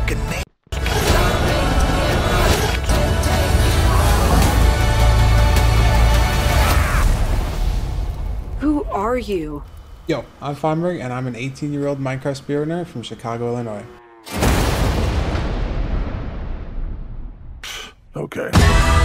fucking name. Who are you? Yo, I'm Feinberg, and I'm an 18-year-old Minecraft speedrunner from Chicago, Illinois. Okay.